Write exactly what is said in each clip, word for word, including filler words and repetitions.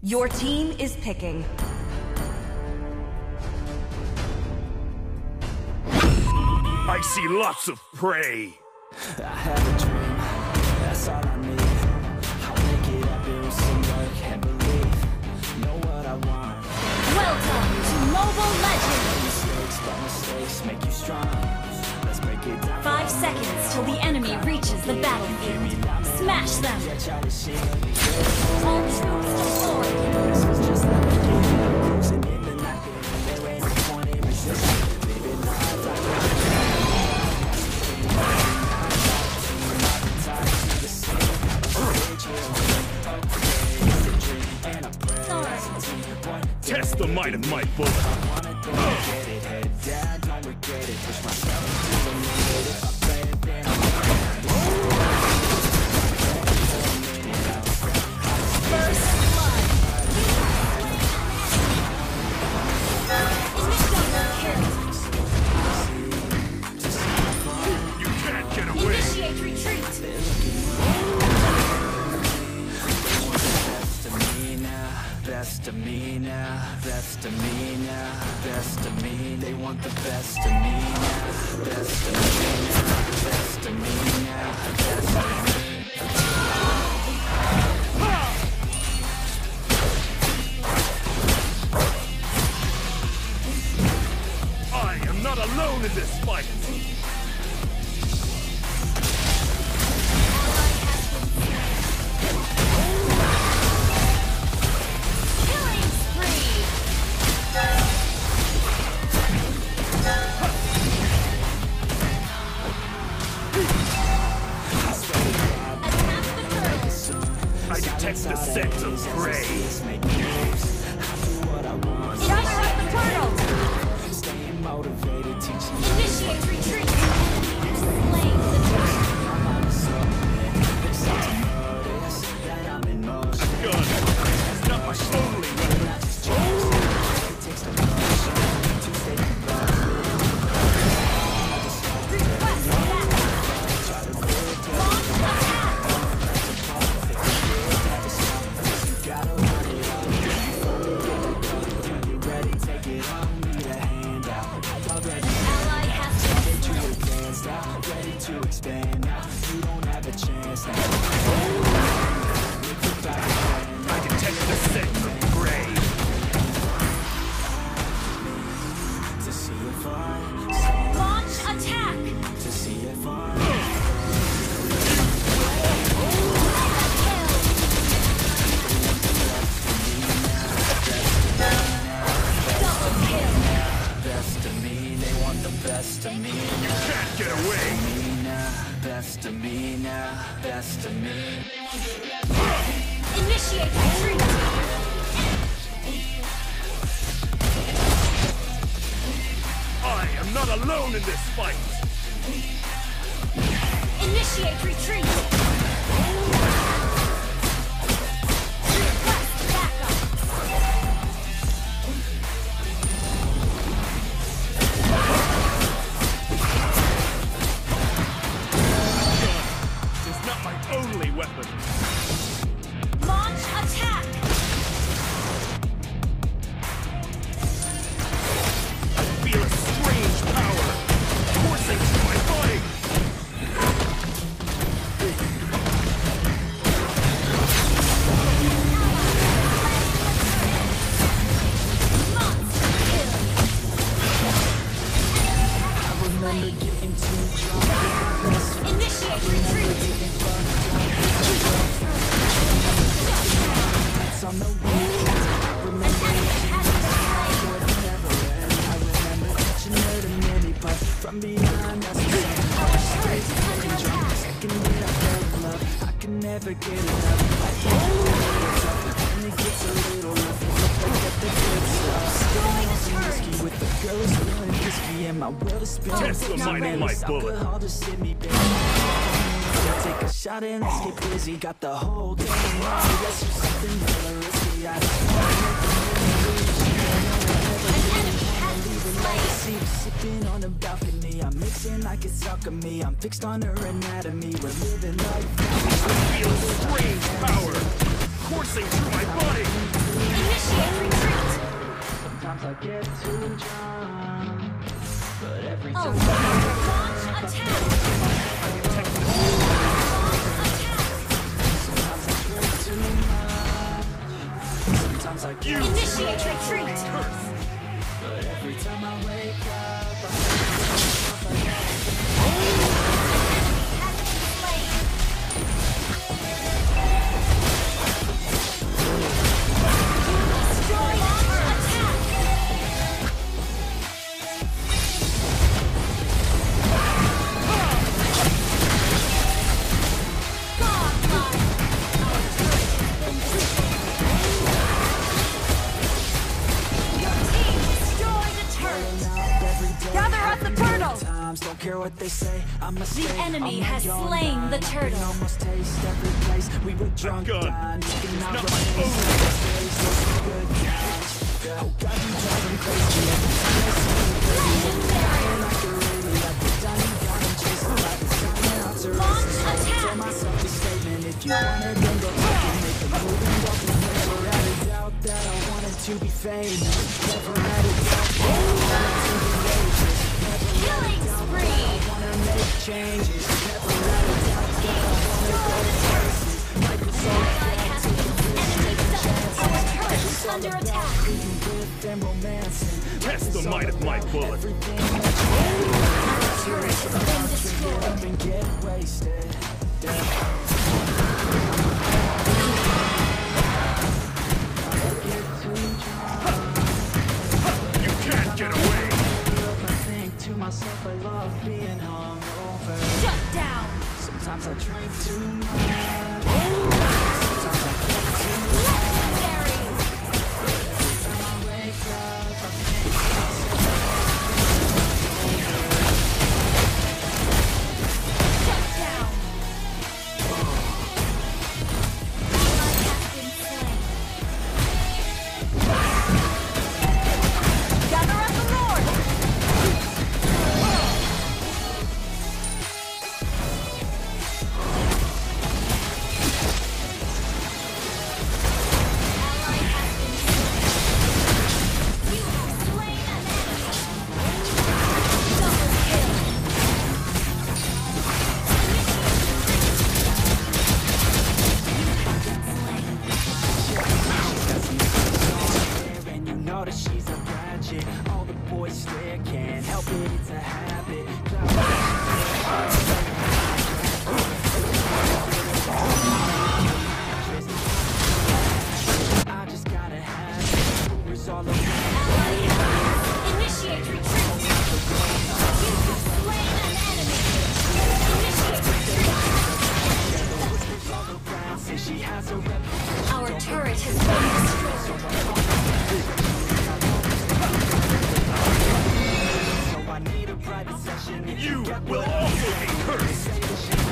Your team is picking. I see lots of prey. I have a dream, that's all I need. I'll make it happen with some work and believe. Know what I want. Welcome to Mobile Legends! Mistakes, but mistakes make you strong. Let's break it down. Five seconds till the enemy reaches the battlefield. Smash them! All troops deployed! This is just like a game. I'm cruising in the night. There ain't no point in resisting. Living life like a Test the might of my bullet. First blood! You can't get away. Initiate retreat! Best of me now, best of me now, best of me. They want the best of me now, best of me now, best of me now, best of me. I am not alone in this fight. I detect the scent of prey. Gather up the turtle! Staying motivated, teaching Initiate retreat! Slaying the turtle! that I'm in motion. A gun. It's not my only weapon. It takes the motion to stay involved. Request that! Launch attack! Gotta run it up. When you're ready, take it on. Need a hand out. I'm already Ally has been too slain. advanced now. Ready to expand now. You don't have a chance now. Make your battle plan. I detect the scent of prey. To see if I, Launch attack! to see if I. Double kill! Best of me, they want the best of me. Can't get away. Me now, best of me now, best of me. Initiate retreat! I am not alone in this fight. Initiate retreat! Request backup! It's not my only weapon. Launch attack! I feel a strange power coursing through my body. Monster kill! Remember getting too drunk. Initiate retreat! It's on the weekends. I An remember enemy has been it never end. I remember catching her to mini puff from behind. That's the same. Our turret is under attack! Second year I felt love. I can never get enough. I can't do it. And it gets a little rough. Look at the good stuff. Destroy the turret! With the girls feeling risky and my world is spinning. Test the might of my bullet. Alcohol just hit me, baby. So take a shot and let's get busy. Got the whole game wrong. Let's do something hella risky. I just wanna An enemy has been slain! see you sipping on the balcony. I'm mixing like it's alchemy. I'm fixed on her anatomy. We're living life now. I feel a strange power coursing through my body. Sometimes I You get Initiate retreat. curse. but every time I wake up, I Has been slain. Destroy launch attack. Godlike. Your team destroyed a turret. every day. Gather up the turtle. Times don't care what they say. I'm a The enemy has slain the turtle. Almost taste every place we were drunk. gun dying, looking out not the my face. own. Days looking good. Oh God, you driving crazy. Legendary. Like a lady, like the diamond got him chasing like the sign out to Launch Tell attack. myself the statement. If you want it, then go take it. Make a move and go from there. Never had a doubt that I wanted to be famous. Never had a doubt that I wanted to be dangerous. Never Killing spree. wanna make changes. Never had a doubt that I wanna go places. Life is so Ally has been enemy double. Our turret is under attack. being with and romancing. Test the might of my bullet. Everything that you Our turret has been destroyed. up and get wasted. You can't get away. I think to myself I love being hungover. Shut down. Sometimes I drink too much. Legendary. I wake up, I Shut down. Ally has been slain. Gather up the Lord. Ally has been slain. You have slain an enemy. Double kill. and you know that she's a gadget. All the boys stare, can't help it, it's a habit. I just gotta have it. Rumors all around. Ally has initiate retreat. You have slain an enemy. Initiate retreat. all around. Say she has a reputation. Our turret has been destroyed. So I need a private session. If You get will what I also be cursed. say, that she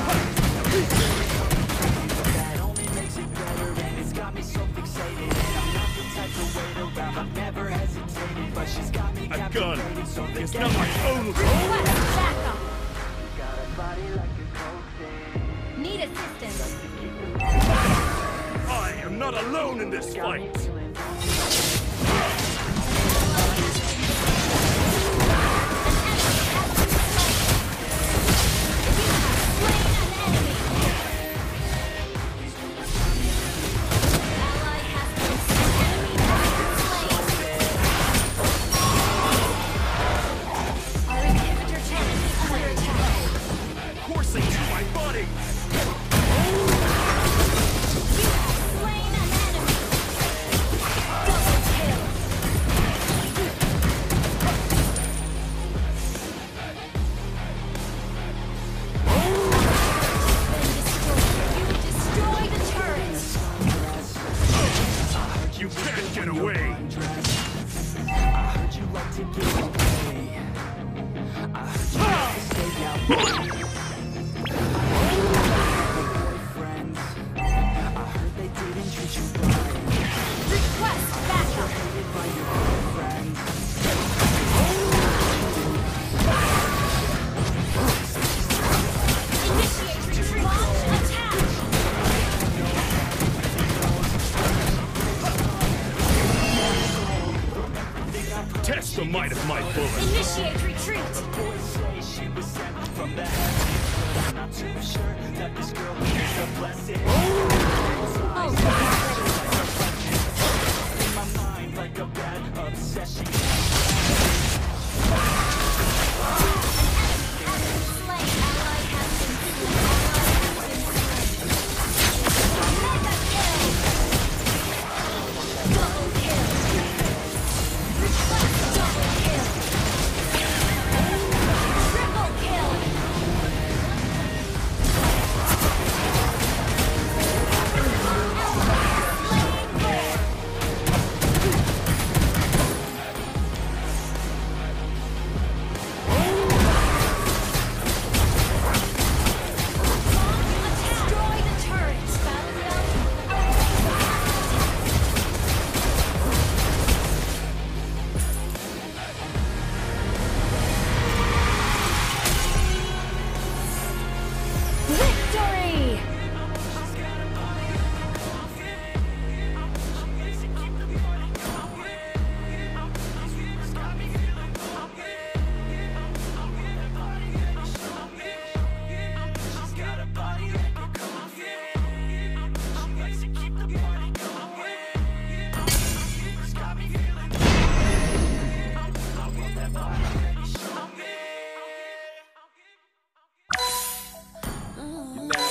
that only makes it better, and it's got me so fixated. And I'm not the type to wait around. I've never hesitated, but she's got me A gun captivated. So the is game not my own. Request backup. got a body like a cold Need assistance. I am not alone in this fight. Coursing to my body. You can't get away. I heard you like to get away. I heard you like to stay out late. Boyfriends. I heard they didn't treat you right. Request backup. Hated by your girlfriends. Initiate retreat. Launch attack. Test the might of my bullet. Initiate retreat. Boys say she was sent from the heavens, but I'm not too sure that this girl is a blessing. Oh,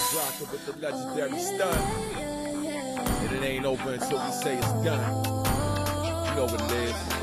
Rockin' with the legendary stun. And it ain't over until we say it's done. You know what it is.